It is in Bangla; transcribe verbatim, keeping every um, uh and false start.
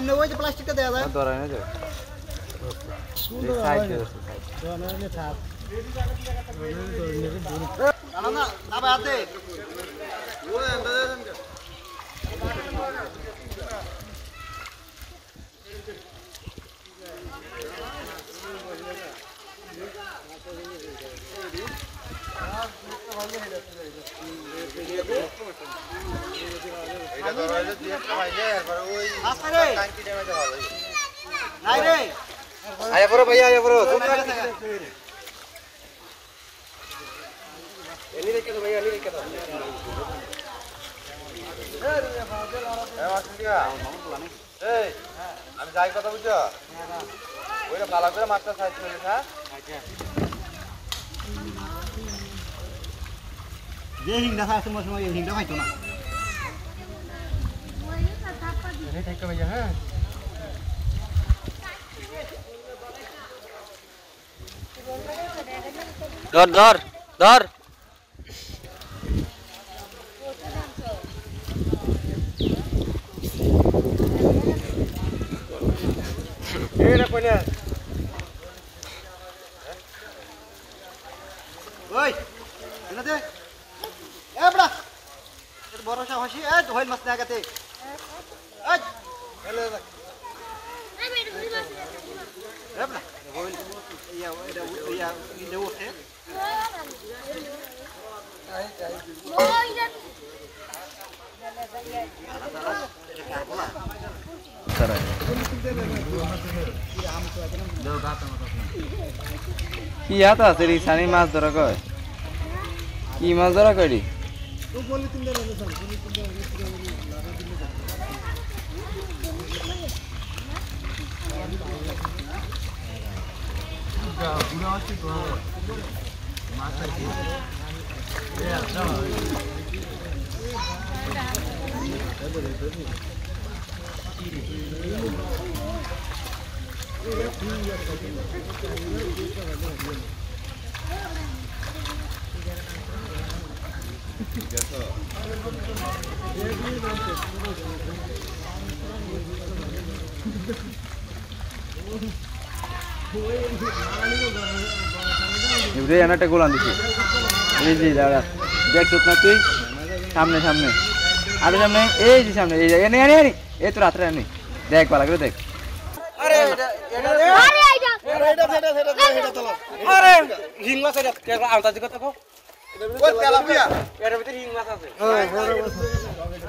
সামনে ওই যে প্লাস্টিকটা দেয়া যায় ধরে না যে সাইড দিয়ে ধরে ছাপ না না না ভাই হাতে ওরে আন্দাজ দেন কে এটা ধরে যে দিয়ে খাইলে এরপর ওই টাঙ্কি টাইমে তো ভালো নাই রে আয়া পড়ো ভাই আয়া পড়ো এনি রেখে দাও ভাই এনি রেখে দাও এ মাসিয়া এই আমি যাই কথা বুঝছো ওইটা ভালো করে মাছটা সাইজ করে হ্যাঁ আচ্ছা যে হিংটা খায় সময় সময় এই হিংটা খাইতো না এনে থেকে ভাইয়া হ্যাঁ ধর ধর ধর এরা কোনে ওই এনাতে এ বড়া এত বড় সা হসি এ হইল মাছ না গাতে এই হেলে দেখ এই মেরে বুড়ি মাছ এ বড়া হইল ইয়া এটা ইয়া ইলে ওঠে আই যাই ওই যা কি आता तरी सानी माছ ধরা কয় কি মাছ ধরা কইলি তো বলি তিন দিন হলো স্যার বলি তিন দিন হলো বুড়া আছে তো মাছ আছে এ আচ্ছা ইবরে এনাটা গোলান দিছি এই যে দাঁড়া দেখছ না তুই সামনে সামনে আরে সামনে এই যে সামনে এই এনে এনে এনে এই তো রাত্রে এনে দেখ ভালো করে দেখ আরে এটা আরে এইটা এটা এটা এটা এটা চলো আরে হিং মাছ এটা কে আওতা দিকে তাকো ওই তেলাপিয়া এর ভিতরে হিং মাছ আছে হ্যাঁ বড় মাছ